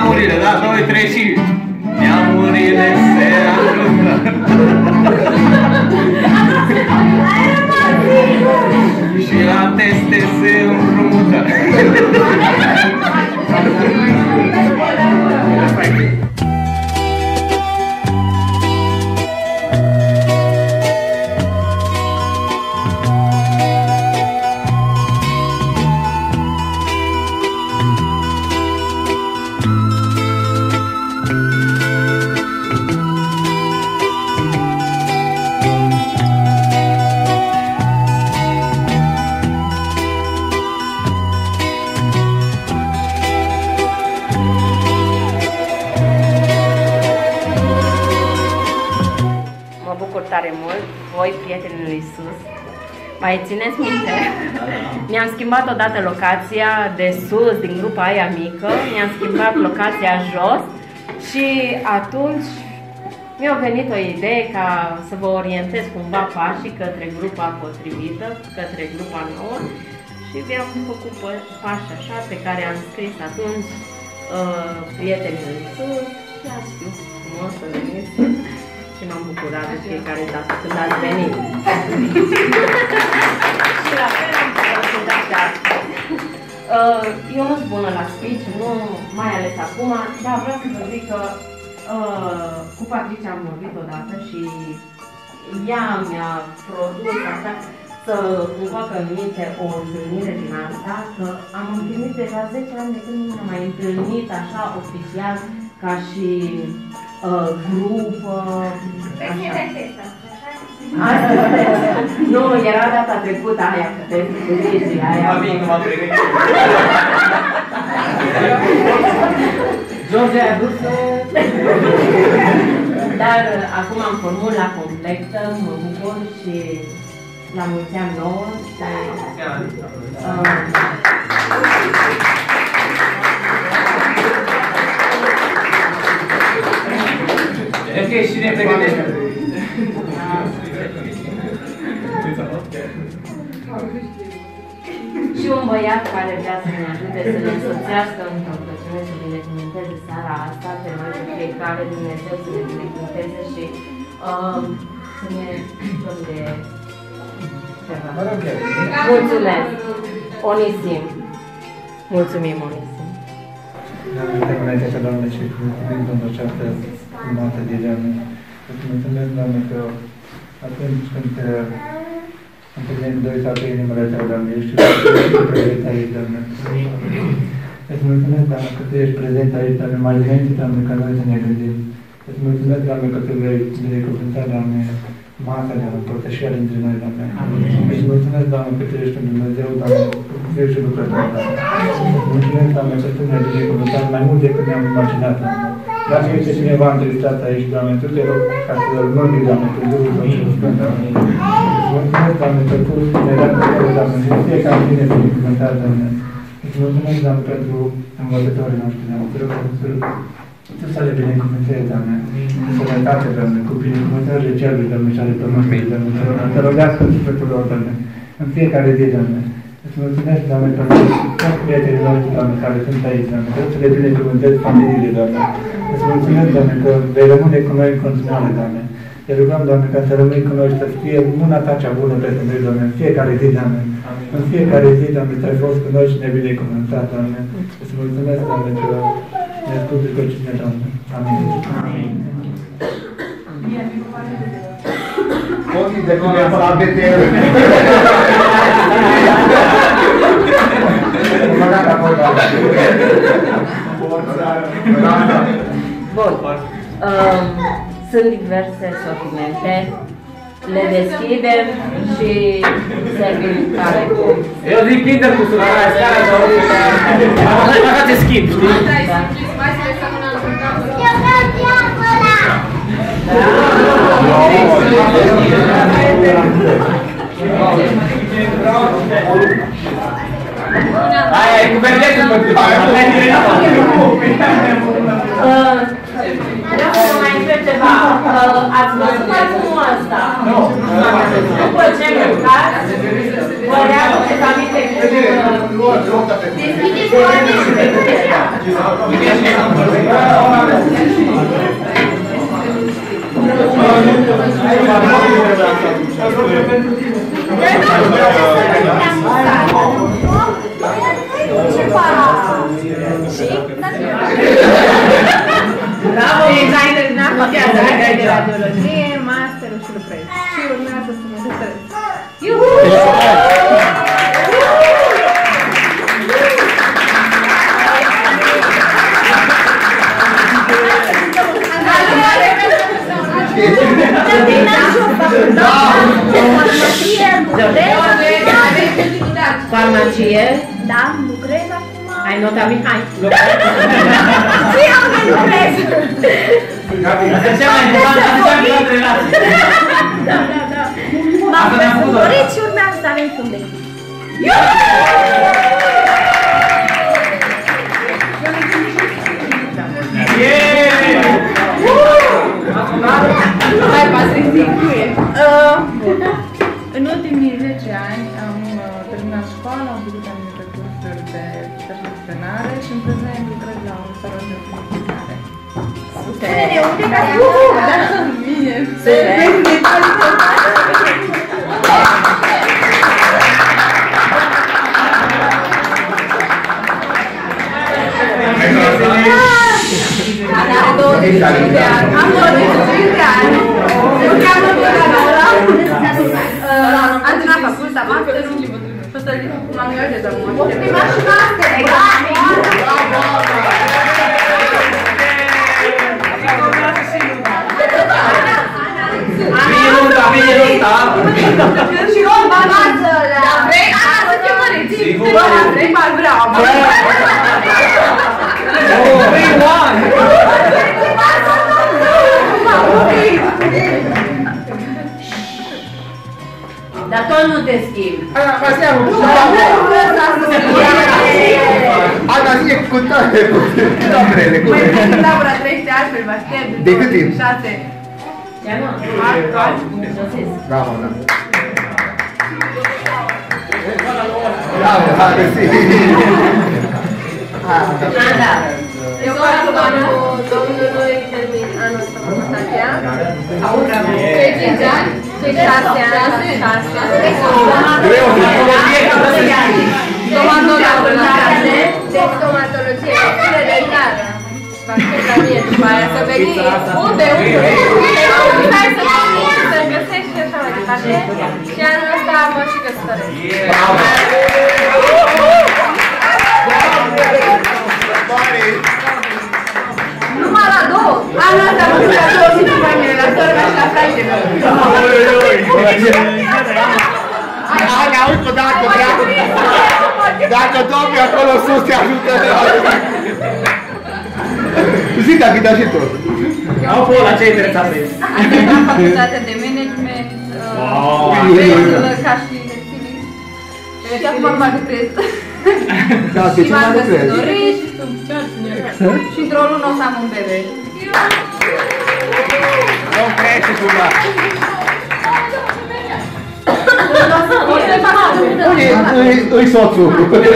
neamurile, da? 2, 3 și... Neamurile se ajută. Și la teste se împrumută. Tare mult, voi, prietenii lui Iisus. Mai țineți minte? Ne-am schimbat odată locația de sus, din grupa aia mică, ne-am schimbat locația jos și atunci mi-a venit o idee ca să vă orientez cumva pașii către grupa potrivită, către grupa nouă și vi-am făcut pași așa pe care am scris atunci prietenii lui Iisus și ați fi frumos să veniți. Și m-am bucurat de fiecare dată când ați venit. Și la fel am făcut așa. Eu nu sunt bună la speech, nu mai ales acum, dar vreau să vă zic că cu Patricia am vorbit odată și ea mi-a produs așa să îmi facă în minte o întâlnire din asta, că am întâlnit deja 10 ani de când nu ne-am mai întâlnit așa oficial ca și grup. Nu, era data trecută aia, că te scuzi aia. Mă bine că m-am pregătit. George a adus. Dar acum am formula completă, mă bucur și la mulți ani nouă. Ok, și ne pregătește. Și un băiat care vrea să ne ajute să ne însoțească într-o rugăciune, să binecuvânteze seara asta, pe noi pe fiecare, Dumnezeu să ne binecuvânteze și să ne dăm de ceva. Mulțumesc! Onisim! Mulțumim, Onisim! Te înainte, Doamne, și mulțumim pentru această frumoasă de Doamne. Îți mulțumesc, Doamne, că atunci când întâlnim doi sau trei numele Tău, Doamne, ești prezent aici, Doamne. Îți mulțumesc, Doamne, că Tu ești prezent aici, Doamne, mai înainte, Doamne, ca noi să ne gândim. Îți mulțumesc, Doamne, că Tu vei binecuvânta, Doamne, masa, Doamne, părtășia dintre noi, Doamne. Îți mulțumesc, Doamne, că Tu ești un Dumnezeu, Doamne, fiu și lucrător, Doamne. Îți mulțumesc, Doamne, că Tu ne-ai binecuvântat mai mult decât ne-am imaginat, Doamne. Dacă este cineva întristat aici, Doamne, Tu te rog ca să-l mângâi, Doamne, cu Duhul Tău și Sfânt, Doamne. Îți mulțumesc, Doamne, că Tu ne-ai dat putere, Doamne, și fiecare tine binecuvântat, Doamne. Îți mulțumesc, Doamne, pentru învățătorii noștri, Doamne. Te rog Tu să le binecuvântezi, Doamne, cu sănătate, Doamne, cu binecuvântările cerului, Doamne, și ale pământului, Doamne. Te rogească în sufletul lor, Doamne, în fiecare zi, Doamne. Îți mulțumesc, Doamne, pentru toți prietenii noștri, Doamne, care sunt aici, Doamne. Te rog să le binecuvântezi familiile, Doamne. Îți mulțumesc, Doamne, că vei rămâne cu noi în continuare, Doamne. Te rugăm, Doamne, ca să rămâi cu noi și să fie mâna Ta cea bună pentru noi, Doamne, în fiecare zi, Doamne. În fiecare zi, Doamne, Tu ai fost cu noi și ne binecuvântat, Doamne. Îți mulțumesc, Doamne, că ne asculti pe cine, Doamne. Amin. Amin. Ochii de cum i-am falat de te Bun. Sunt diverse sortimente. Le deschidem și servim care cu. Eu zic Kinder cu sunarea scara sau așa te schimbi, știi? Aia e cu verdețul pentru vreau să vă mai întreb ceva. Ați văzut acum ăsta? Nu. După ce mâncați, vă readuceți aminte cu... Deschideți oamenii și pe Bravo! Ai terminat facultatea de radiologie, masterul și lucrezi. Și urmează să mă lucrez. Iuhu! Farmacie? Da, lucrez acum. Ai nota Mihai? Ce am de lucrez? Cea mai importantă relație. Da. M-am căsătorit și urmează să avem funde. Hai, Patrick, În ultimii 10 ani am terminat școala, am făcut anumite cursuri de perfecționare și în prezent lucrez la un salon de publicare. Spune-ne unde ca să Bine! are 25 de ani. Am 25 de ani. Eu cheamă Lola. Am terminat facultatea, masterul. M-am angajat de mult. Prima și master. Bine nota! Și luăm balanță la... Vrei? Ana, să fie măriți. Bă, vrei? Vreau. Dar tot nu te schimbi. Ma siamo Ana, zie cu tare. Doamnele, cum Mai bine Laura trăiește altfel, vă aștept. De cât timp? 6. Ia mă, Bravo, da. Bravo, hai, sì. Ana, eu fac anul domnului termin anul ăsta facultatea. Cei 5 ani, cei 6 ani, 6 ani. Stomatologie, stomatologie, dentară. Va fi la mine după aia să veni. Unde? Stai să găsești și așa mai departe. Și anul ăsta mă și căsătoresc. Numai la 2. Anul ăsta mă duc la 2 zi după mine, la sora mea și la fratele meu. Ana, uite, dacă Doamne acolo sus te ajută. Zi, dacă te ajută. Au fost la ce interesat pe ei. Am terminat facultatea de management, ca și stilist. Și acum mă lucrez. Da, pe Și ce m-am mai lucrezi? căsătorit și într-o lună o să am un bebe. Nu crește cu ea. Îi soțul.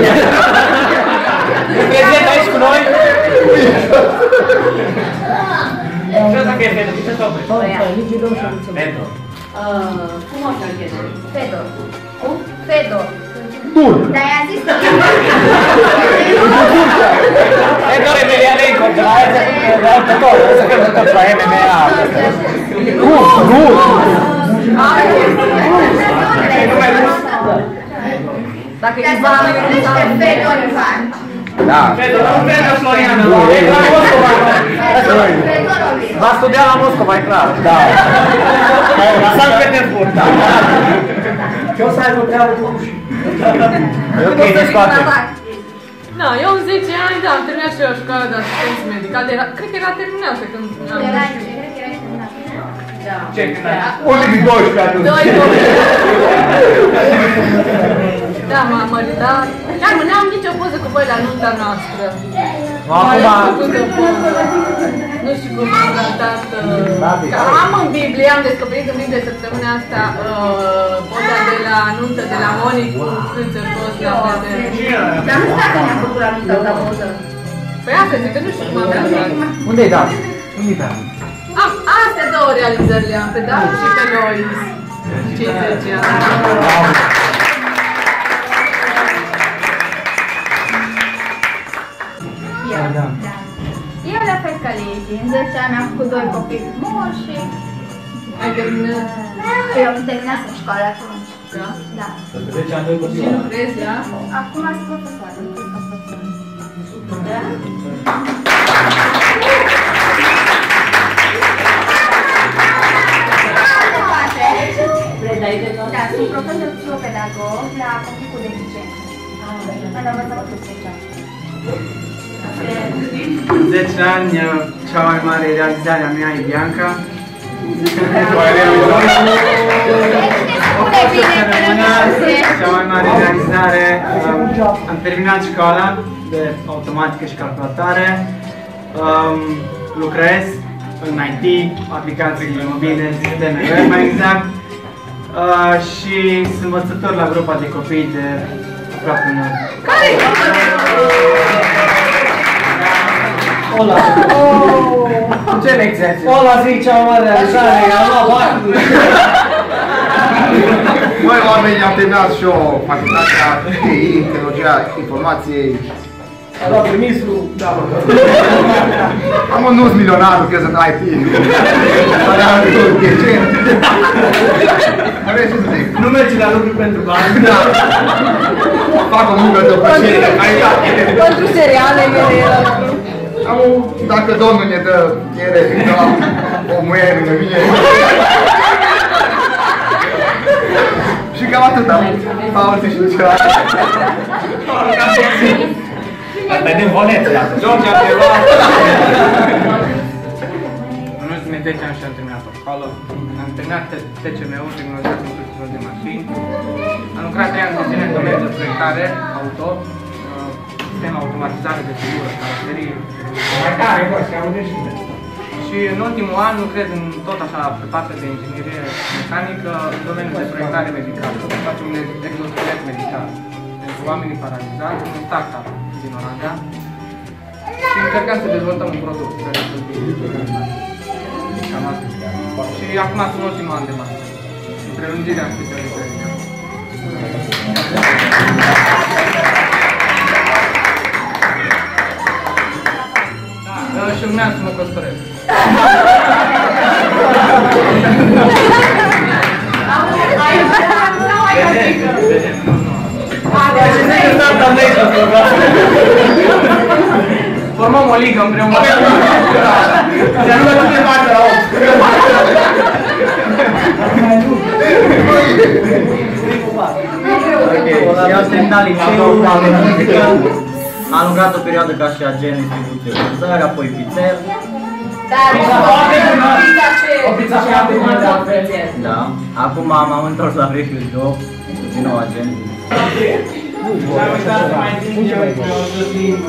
Prezent aici cu noi. Ce ăsta că e Fedor? Ce stau pe? Fedor. Cum o să-l cheme? Fedor. Cum? Fedor. Bun. Dar i-a zis că... Fedor Emelianenko, de la aia să cântă tot la MMA. Dacă Dar e să Ivana, vorbește Fedor Ivan. Da. Fedor, nu Fedor Floriana. Va studia la Moscova, e clar. Da. La Sankt Petersburg, da. Ce o să aibă treabă cu ușii? E ok, ne scoate. Da, eu în 10 ani, da, am terminat și eu școala de asistență medicală. Cred că era terminată când am Ce terminat? Ultimii 12 atunci. Da, m-am măritat. Chiar mă n-am nicio poză cu voi la nunta noastră. Acum... Am făcut o poză. Nu știu cum am ratat. Că am în Biblie, am descoperit în Biblie săptămâna asta poza de la nuntă de la Monic cu Sfântul Costa. Dar nu știu dacă ne-a făcut la nuntă ta poză. Păi asta zic că nu știu cum am ratat. Unde-i dat? Unde-i dat? Astea două realizări le-am pe David și pe Lois. 50 ani. Da. Eu la fel ca Livi, în 10 ani am făcut 2 copii frumoși și Ai terminat? eu am terminat școala atunci. Da? Da. Pentru 10 ani, 2 copii. Și lucrezi la? Acum sunt profesoară. Da, sunt profesor psihopedagog la Complicul de Licență. Am învățământul special. În 10 ani, cea mai mare realizare a mea e Bianca. Cea mai mare realizare, am terminat școala de automatică și calculatoare, lucrez în IT, aplicațiile mobile, sisteme web mai exact, și sunt învățător la grupa de copii de aproape un an. Ola! Ce lecție ați? Ola zic cea mai mare realizare, am luat bani! Noi oamenii am terminat și o facultatea TI, Tehnologia Informației. A luat permisul, da. Am un nus milionar, lucrez în IT. Nu mergi la lucru pentru bani. Da. Fac o muncă de plăcere, de calitate. Pentru seriale, Dacă Domnul ne dă piere, o muie lângă mine. Și cam atât am. Paul, zi și ceva. Asta e din Vonețe, iată. George a preluat. În ultimii 10 ani și-am terminat o școală. Am terminat TCM-ul, Tehnologia Construcțiilor de Mașini. Am lucrat 3 ani de zile în domeniul de proiectare auto, sistem automatizare de figură, caracterii. Și în ultimul an lucrez în tot așa pe partea de inginerie mecanică în domeniul de proiectare medicală. Facem un exoschelet medical pentru oamenii paralizați, un startup din Oradea. Și încercăm să dezvoltăm un produs care să fie cam asta. Și acum sunt ultimul an de master, în prelungirea specializării. Și urmează să mă căsătoresc. Formăm o ligă împreună. Să nu mă duce parte la 8. Eu am terminat liceul, am lucrat o perioadă ca și agent în distribuție vânzări, apoi pizzer. Da. Acum m-am întors la vechiul job, din nou agent. Am uitat să mai zic eu că o să fim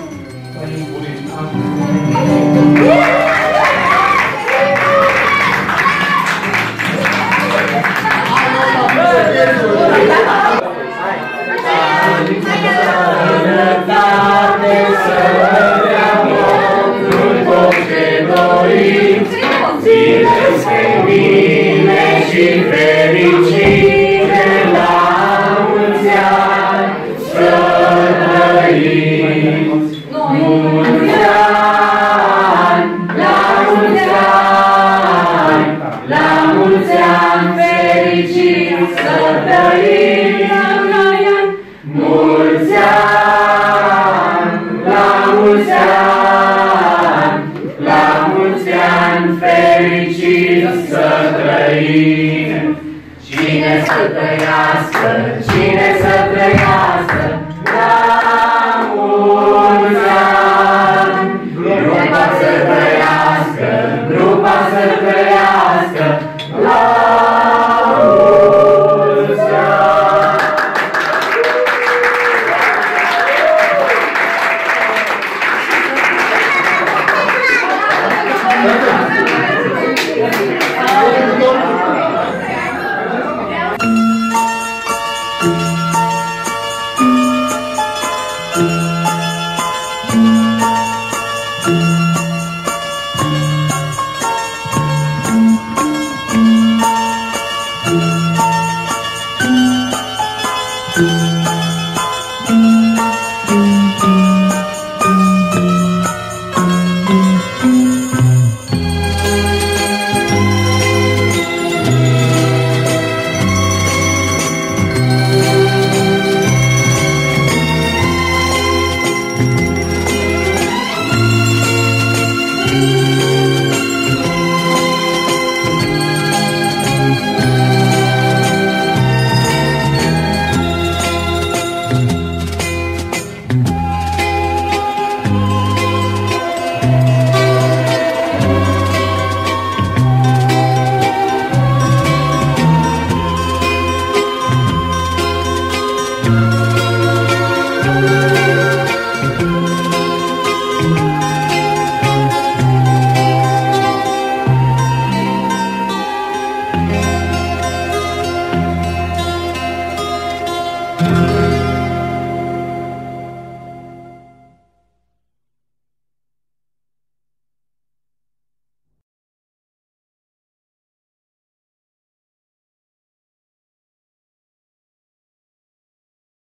țineți pe mine și fericire la mulți ani să trăim. Mulți ani, la mulți ani, la mulți ani fericiți să trăim. Mulți ani, la mulți ani, la mulți ani fericiți să trăim. Cine să trăiască, cine să trăiască, la mulți ani. Grupa să trăiască, grupa să trăiască, la mulți ani.